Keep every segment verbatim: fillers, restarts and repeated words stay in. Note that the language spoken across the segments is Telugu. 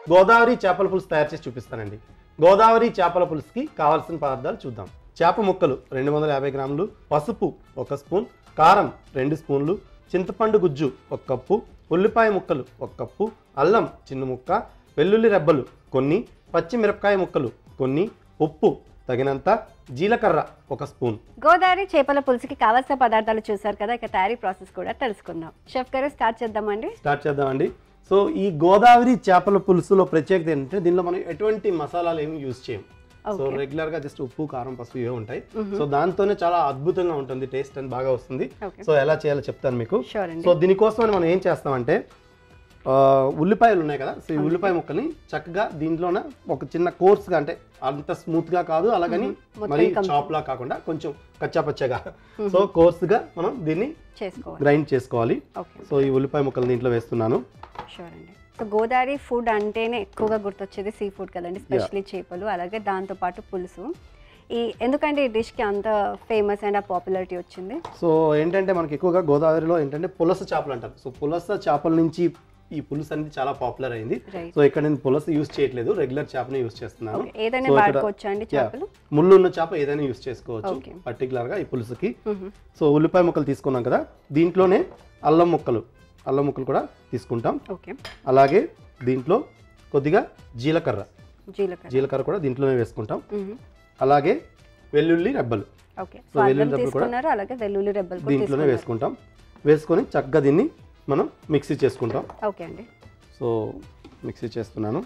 గోదావరి చేపల పులుసు తయారు చేసి చూపిస్తానండి. గోదావరి చేపల పులుసుకి కావాల్సిన పదార్థాలు చూద్దాం. చేప ముక్కలు రెండు వందల యాభై గ్రాములు, పసుపు ఒక స్పూన్, కారం రెండు స్పూన్లు, చింతపండు గుజ్జు ఒక కప్పు, ఉల్లిపాయ ముక్కలు ఒక కప్పు, అల్లం చిన్న ముక్క, వెల్లుల్లి రెబ్బలు కొన్ని, పచ్చిమిరపకాయ ముక్కలు కొన్ని, ఉప్పు తగినంత, జీలకర్ర ఒక స్పూన్. గోదావరి చేపల పులుసుకి కావాల్సిన పదార్థాలు చూసారు కదా, ఇక తయారీ ప్రాసెస్ కూడా తెలుసుకుందాం. షెఫ్ గారు స్టార్ట్ చేద్దామండి. స్టార్ట్ చేద్దామండి. సో ఈ గోదావరి చేపల పులుసులో ప్రత్యేకత ఏంటంటే దీనిలో మనం ఎటువంటి మసాలాలు ఏమి యూజ్ చేయం. సో రెగ్యులర్ గా జస్ట్ ఉప్పు, కారం, పసుపు ఇవే ఉంటాయి. సో దాంతోనే చాలా అద్భుతంగా ఉంటుంది, టేస్ట్ అని బాగా వస్తుంది. సో ఎలా చేయాలో చెప్తాను మీకు. సో దీనికోసం మనం ఏం చేస్తామంటే ఉల్లిపాయలు ఉన్నాయి కదా, సో ఈ ఉల్లిపాయ ముక్కల్ని చక్కగా దీంట్లోనే ఒక చిన్న కోర్స్గా, అంటే అంత స్మూత్ గా కాదు, అలాగని మరి చాప్ లా కాకుండా కొంచెం కచ్చా పచ్చగా, సో కోర్స్ గా మనం దీన్ని గ్రైండ్ చేసుకోవాలి. సో ఈ ఉల్లిపాయ ముక్కలు దీంట్లో వేస్తున్నాను. సో గోదావరి ఫుడ్ అంటేనే ఎక్కువగా గుర్తొచ్చేది సీ ఫుడ్ కదండి, స్పెషల్లీ చేపలు, అలాగే దాంతో పాటు పులుసు. ఈ ఎందుకంటే ఈ డిష్కి అంత ఫేమస్ అండ్ ఆ పాపులారిటీ వచ్చింది? సో ఏంటంటే మనకి ఎక్కువగా గోదావరిలో ఏంటంటే పులస చేపలు అంటారు. సో పులస చేపల నుంచి ఈ పులుసు అనేది చాలా పాపులర్ అయింది. సో ఇక్కడ నేను పులస యూజ్ చేయట్లేదు, రెగ్యులర్ చేపని యూజ్ చేస్తున్నాను. ఏదైనా వాడుకోవచ్చా అండి చేపలు? ముళ్ళు ఉన్న చేప ఏదైనా యూజ్ చేసుకోవచ్చు పర్టికులర్ గా ఈ పులుసుకి. సో ఉల్లిపాయ ముక్కలు తీసుకున్నాం కదా, దీంట్లోనే అల్లం ముక్కలు అల్లం ముక్కలు కూడా తీసుకుంటాం. అలాగే దీంట్లో కొద్దిగా జీలకర్ర జీలకర్ర కూడా దీంట్లోనే వేసుకుంటాం. అలాగే వెల్లుల్లి రెబ్బలు వెల్లుల్లి రెబ్బలు కూడా దీంట్లోనే వేసుకుంటాం. వేసుకొని చక్కగా దీన్ని మనం మిక్సీ చేసుకుంటాం. ఓకే అండి. సో మిక్సీ చేస్తున్నాను.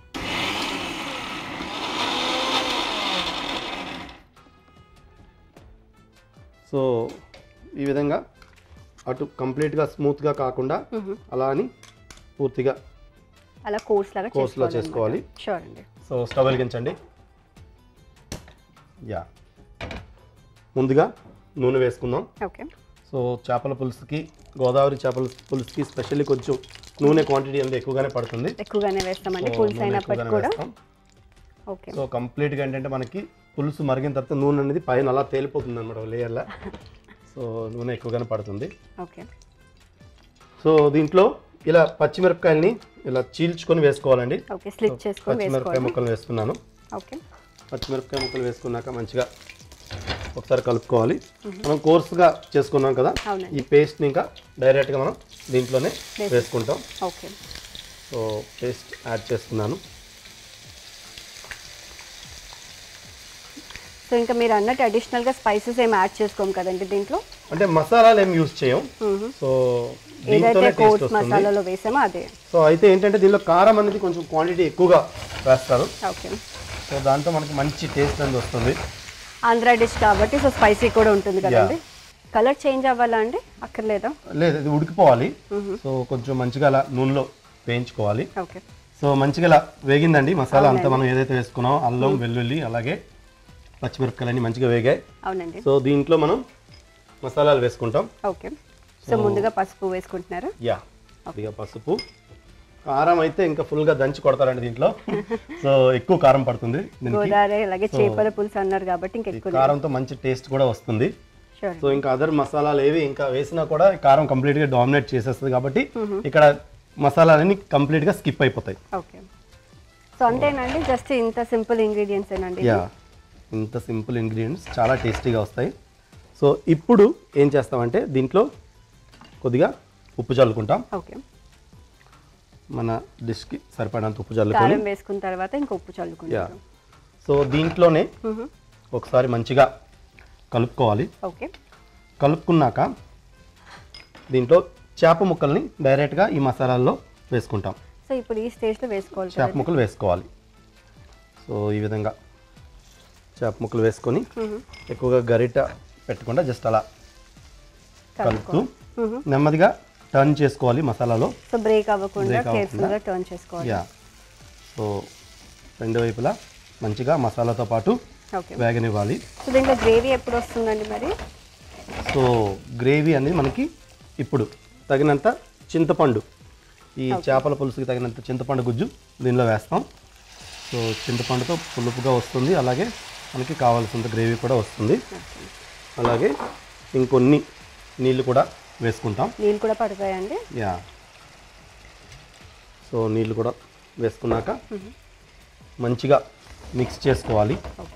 సో ఈ విధంగా అటు కంప్లీట్గా స్మూత్గా కాకుండా అలా అని పూర్తిగా అలా కోర్స్ లాగా కోర్స్లో చేసుకోవాలి. సో స్టవ్ వెలిగించండి. యా ముందుగా నూనె వేసుకుందాం. ఓకే. సో చేపల పులుసుకి, గోదావరి చేపల పులుసుకి స్పెషల్లీ కొంచెం నూనె క్వాంటిటీ అనేది ఎక్కువగానే పడుతుంది. ఎక్కువగానే వేస్తామండి పులుసు అయినప్పటికీ కూడా. ఓకే. సో కంప్లీట్గా ఏంటంటే మనకి పులుసు మరిగిన తర్వాత నూనె అనేది పైన అలా తేలిపోతుంది అనమాట లేయర్లా. సో నూనె ఎక్కువగానే పడుతుంది. ఓకే. సో దీంట్లో ఇలా పచ్చిమిరపకాయల్ని ఇలా చీల్చుకొని వేసుకోవాలండి. ఓకే, స్లిట్ చేసుకొని పచ్చిమిరపకాయ ముక్కలు వేస్తున్నాను. ఓకే. పచ్చిమిరపకాయ ముక్కలు వేసుకున్నాక మంచిగా ఒకసారి కలుపుకోవాలి. మనం కోర్స్గా చేసుకున్నాం కదా, ఈ పేస్ట్ని ఇంకా డైరెక్ట్గా మనం దీంట్లోనే వేసుకుంటాం. ఓకే. సో పేస్ట్ యాడ్ చేసుకున్నాను. సో ఇంకా మీరు అన్నట్టు అడిషనల్గా స్పైసెస్ ఏం యాడ్ చేసుకోం కదండి దీంట్లో? అంటే మసాలాలు ఏం యూజ్ చేయం. సో దీంతోనే టేస్ట్ వస్తుంది. మసాలాలో వేసామో అదే. సో అయితే ఏంటంటే దీనిలో కారం అనేది కొంచెం క్వాంటిటీ ఎక్కువగా వేస్తారు. ఓకే. సో దాంతో మనకి మంచి టేస్ట్ అనేది వస్తుంది. ఆంధ్ర డిష్ కాబట్టి సో స్పైసీ కూడా ఉంటుంది కదండి. కలర్ చేంజ్ అవ్వాలా అండి? అక్కర్లేదా? లేదు, ఇది ఉడికిపోవాలి. సో కొంచెం మంచిగా అలా నూనెలో వేయించుకోవాలి. ఓకే. సో మంచిగా ఇలా వేగిందండి మసాలా అంతా, మనం ఏదైతే వేసుకున్నామో అల్లం, వెల్లుల్లి, అలాగే పచ్చిమిరపకాయలన్నీ మంచిగా వేగాయి. అవునండి. సో దీంట్లో మనం మసాలాలు వేసుకుంటాం. ఓకే. సో ముందుగా పసుపు వేసుకుంటున్నారు. యా, కొద్దిగా పసుపు. కారం అయితే ఇంకా ఫుల్ గా దంచి కొడతారండి దీంట్లో. సో ఎక్కువ కారం పడుతుంది. గోదావరి అలాగే చేపల పులుసు అన్నారు కాబట్టి ఇంకా ఎక్కువ కారంతో మంచి టేస్ట్ కూడా వస్తుంది. సో ఇంకా అదర్ మసాలాలు ఏవి ఇంకా వేసినా కూడా కారం కంప్లీట్ గా డామినేట్ చేసేస్తుంది కాబట్టి ఇక్కడ మసాలాలన్నీ కంప్లీట్ గా స్కిప్ అయిపోతాయి. ఓకే. సో అంతేనండి, జస్ట్ ఇంత సింపుల్ ఇంగ్రీడియంట్స్ ఏనండి? యా, ఇంత సింపుల్ ఇంగ్రీడియంట్స్ చాలా టేస్టీగా వస్తాయి. సో ఇప్పుడు ఏం చేస్తామంటే దీంట్లో కొద్దిగా ఉప్పు చల్లుకుంటాం. ఓకే. మన డిష్కి సరిపడినంత ఉప్పు చల్లుకొని వేసుకున్న తర్వాత ఇంకా ఉప్పు చల్లుకుంటాం. సో దీంట్లోనే ఒకసారి మంచిగా కలుపుకోవాలి. ఓకే. కలుపుకున్నాక దీంట్లో చేప ముక్కల్ని డైరెక్ట్గా ఈ మసాలాల్లో వేసుకుంటాం. సో ఇప్పుడు ఈ స్టేజ్లో వేసుకోవాలి, చేప ముక్కలు వేసుకోవాలి. సో ఈ విధంగా చేప ముక్కలు వేసుకొని ఎక్కువగా గరిట పెట్టకుండా జస్ట్ అలా కలుపుతూ నెమ్మదిగా టర్న్ చేసుకోవాలి మసాలాలో. సో బ్రేక్ అవ్వకుండా కేర్ఫుల్గా టర్న్ చేసుకోవాలి. యా. సో రెండు వైపులా మంచిగా మసాలాతో పాటు వేగనివ్వాలి. సో దీంట్లో గ్రేవీ ఎప్పుడు వస్తుందండి మరి? సో గ్రేవీ అనేది మనకి ఇప్పుడు తగినంత చింతపండు, ఈ చేపల పులుసుకి తగినంత చింతపండు గుజ్జు దీనిలో వేస్తాం. సో చింతపండుతో పులుపుగా వస్తుంది, అలాగే మనకి కావాల్సినంత గ్రేవీ కూడా వస్తుంది. అలాగే ఇంకొన్ని నీళ్ళు కూడా వేసుకుంటాం. నీళ్ళు కూడా పడతాయండి? యా. సో నీళ్ళు కూడా వేసుకున్నాక మంచిగా మిక్స్ చేసుకోవాలి. ఓకే,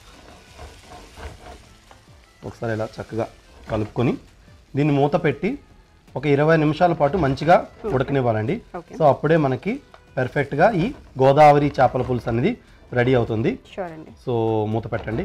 ఒకసారి ఇలా చక్కగా కలుపుకొని దీన్ని మూత పెట్టి ఒక ఇరవై నిమిషాల పాటు మంచిగా ఉడకనివ్వాలండి. సో అప్పుడే మనకి పర్ఫెక్ట్గా ఈ గోదావరి చేపల పులుసు అనేది రెడీ అవుతుంది. షూర్ అండి. సో మూత పెట్టండి.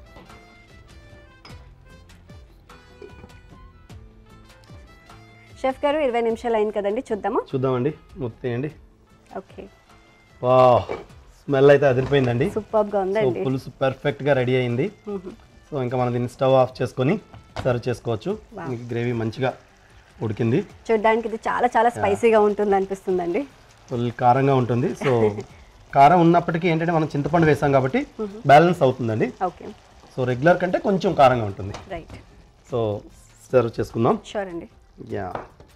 షెఫ్ గారు ఇరవై నిమిషాలు అయింది కదండి, చూద్దామా? చూద్దామండి, మూత తీయండి. ఓకే, వా స్మెల్ అయితే అదిరిపోయిందండి. సూపర్గా ఉందండి. పులుసు పర్ఫెక్ట్గా రెడీ అయింది. సో ఇంకా మనం దీన్ని స్టవ్ ఆఫ్ చేసుకొని సర్వ్ చేసుకోవచ్చు. మీకు గ్రేవీ మంచిగా ఉడికింది. చూడడానికి ఇది చాలా చాలా స్పైసీగా ఉంటుంది అనిపిస్తుందండి. ఫుల్ కారంగా ఉంటుంది. సో కారం ఉన్నప్పటికీ ఏంటంటే మనం చింతపండు వేసాం కాబట్టి బ్యాలెన్స్ అవుతుందండి. ఓకే, సో రెగ్యులర్ కంటే కొంచెం కారంగా ఉంటుంది. రైట్. సో సర్వ్ చేసుకుందాం. షూర్ అండి. యా,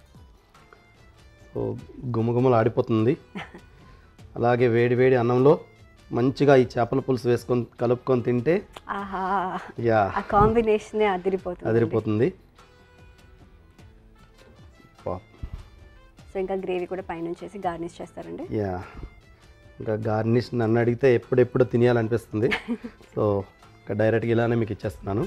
సో గుమగుమలు ఆడిపోతుంది. అలాగే వేడి వేడి అన్నంలో మంచిగా ఈ చేపల పులుసు వేసుకొని కలుపుకొని తింటే ఆహా, యా ఆ కాంబినేషనే అదిరిపోతుంది. అదిరిపోతుంది. సో ఇంకా గ్రేవీ కూడా పైనుంచి వేసి గార్నిష్ చేస్తారండి. యా, ఇంకా గార్నిష్ నన్ను అడిగితే ఎప్పుడెప్పుడు తినేయాలనిపిస్తుంది. సో ఇంకా డైరెక్ట్గా ఇలానే మీకు ఇచ్చేస్తున్నాను.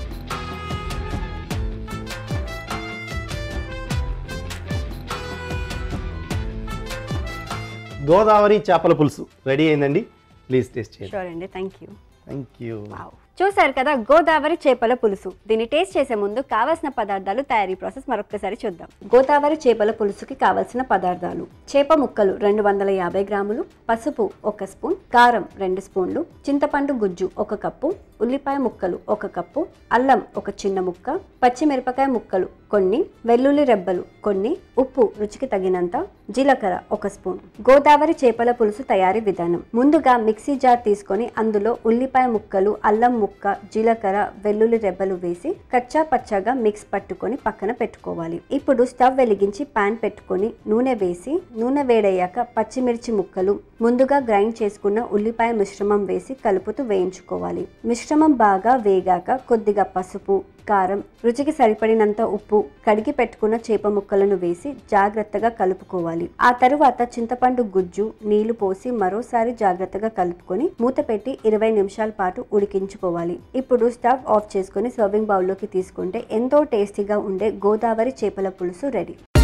గోదావరి చేపల పులుసు రెడీ అయిందండి. ప్లీజ్ టేస్ట్ చేయండి. షూర్ అండి, థ్యాంక్ యూ. Thank you. చూసారు కదా గోదావరి చేపల పులుసు. దీన్ని టేస్ట్ చేసే ముందు కావాల్సిన పదార్థాలు, తయారీ ప్రాసెస్ మరొకసారి చూద్దాం. గోదావరి చేపల పులుసుకి కావాల్సిన పదార్థాలు: చేప ముక్కలు రెండు వందల యాభై గ్రాములు, పసుపు ఒక స్పూన్, కారం రెండు స్పూన్లు, చింతపండు గుజ్జు ఒక కప్పు, ఉల్లిపాయ ముక్కలు ఒక కప్పు, అల్లం ఒక చిన్న ముక్క, పచ్చిమిరపకాయ ముక్కలు కొన్ని, వెల్లుల్లి రెబ్బలు కొన్ని, ఉప్పు రుచికి తగినంత, జీలకర్ర ఒక స్పూన్. గోదావరి చేపల పులుసు తయారీ విధానం: ముందుగా మిక్సీ జార్ తీసుకొని అందులో ఉల్లిపాయ ముక్కలు, అల్లం ముక్క, జీలకర్ర, వెల్లుల్లి రెబ్బలు వేసి కచ్చా పచ్చాగా మిక్స్ పట్టుకొని పక్కన పెట్టుకోవాలి. ఇప్పుడు స్టవ్ వెలిగించి పాన్ పెట్టుకొని నూనె వేసి నూనె వేడయ్యాక పచ్చిమిర్చి ముక్కలు, ముందుగా గ్రైండ్ చేసుకున్న ఉల్లిపాయ మిశ్రమం వేసి కలుపుతూ వేయించుకోవాలి. మిశ్రమం బాగా వేగాక కొద్దిగా పసుపు, కారం, రుచికి సరిపడినంత ఉప్పు, కడిగి పెట్టుకున్న చేప ముక్కలను వేసి జాగ్రత్తగా కలుపుకోవాలి. ఆ తరువాత చింతపండు గుజ్జు, నీళ్లు పోసి మరోసారి జాగ్రత్తగా కలుపుకొని మూత పెట్టి ఇరవై నిమిషాల పాటు ఉడికించుకోవాలి. ఇప్పుడు స్టవ్ ఆఫ్ చేసుకుని సర్వింగ్ బౌల్లోకి తీసుకుంటే ఎంతో టేస్టీగా ఉండే గోదావరి చేపల పులుసు రెడీ.